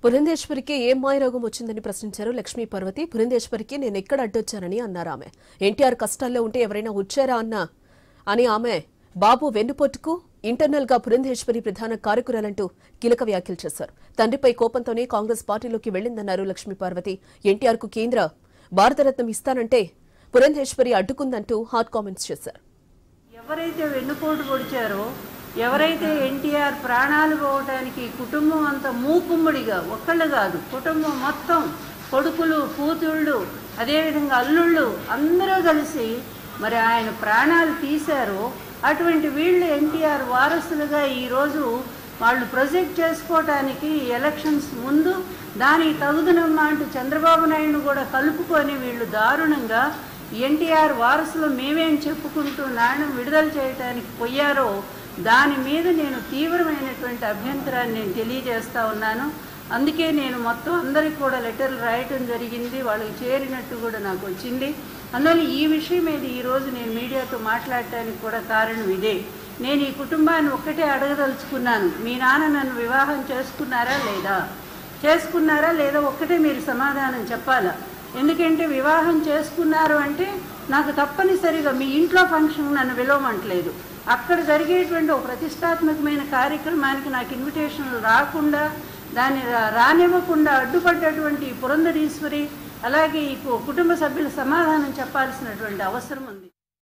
పురంధేశ్వరికి ఏం మాయరోగం వచ్చిందని ప్రశ్నించారు లక్ష్మీ పార్వతి. పురంధేశ్వరికి నేను ఎక్కడ అడ్డొచ్చానని అన్నారు ఆమె. ఎన్టీఆర్ కష్టాల్లో ఉంటే ఎవరైనా వచ్చారా అని ఆమె బాబు వెన్నుపోటుకు ఇంటర్నల్ గా పురంధేశ్వరి ప్రధాన కారకురాలంటూ కీలక వ్యాఖ్యలు చేశారు. తండ్రిపై కోపంతోనే కాంగ్రెస్ పార్టీలోకి వెళ్లిందన్నారు లక్ష్మీ పార్వతి. ఎన్టీఆర్ కు కేంద్ర భారతరత్నం ఇస్తానంటే పురంధేశ్వరి అడ్డుకుందంటూ హాట్ కామెంట్స్ చేశారు. ఎవరైతే వెన్నుపోటు పొడిచారో, ఎవరైతే ఎన్టీఆర్ ప్రాణాలు పోవడానికి కుటుంబం అంతా మూకుమ్మడిగా, ఒక్కళ్ళు కాదు కుటుంబం మొత్తం, కొడుకులు కూతుళ్ళు అదేవిధంగా అల్లుళ్ళు అందరూ కలిసి మరి ఆయన ప్రాణాలు తీశారో, అటువంటి వీళ్ళు ఎన్టీఆర్ వారసులుగా ఈరోజు వాళ్ళు ప్రొజెక్ట్ చేసుకోవటానికి ఎలక్షన్స్ ముందు దానికి తగుదనమ్మా అంటూ చంద్రబాబు నాయుడు కూడా కలుపుకొని వీళ్ళు దారుణంగా ఎన్టీఆర్ వారసులు మేమేం చెప్పుకుంటూ నాణ్యం విడుదల చేయడానికి పోయారో దాని మీద నేను తీవ్రమైనటువంటి అభ్యంతరాన్ని నేను తెలియజేస్తా ఉన్నాను. అందుకే నేను మొత్తం అందరికి కూడా లెటర్లు రాయటం జరిగింది, వాళ్ళకి చేరినట్టు కూడా నాకు వచ్చింది. అందువల్ల ఈ విషయం మీద ఈరోజు నేను మీడియాతో మాట్లాడటానికి కూడా కారణం ఇదే. నేను ఈ కుటుంబాన్ని ఒక్కటే అడగదలుచుకున్నాను, మీ నాన్న నన్ను వివాహం చేసుకున్నారా లేదా ఒక్కటే మీరు సమాధానం చెప్పాలా. ఎందుకంటే వివాహం చేసుకున్నారు అంటే నాకు తప్పనిసరిగా మీ ఇంట్లో ఫంక్షన్ నన్ను విలువమంటలేదు, అక్కడ జరిగేటువంటి ఒక ప్రతిష్టాత్మకమైన కార్యక్రమానికి నాకు ఇన్విటేషన్లు రాకుండా దాన్ని రానివ్వకుండా అడ్డుపడ్డటువంటి పురంధరేశ్వరి అలాగే ఈ కుటుంబ సభ్యుల సమాధానం చెప్పాల్సినటువంటి అవసరం ఉంది.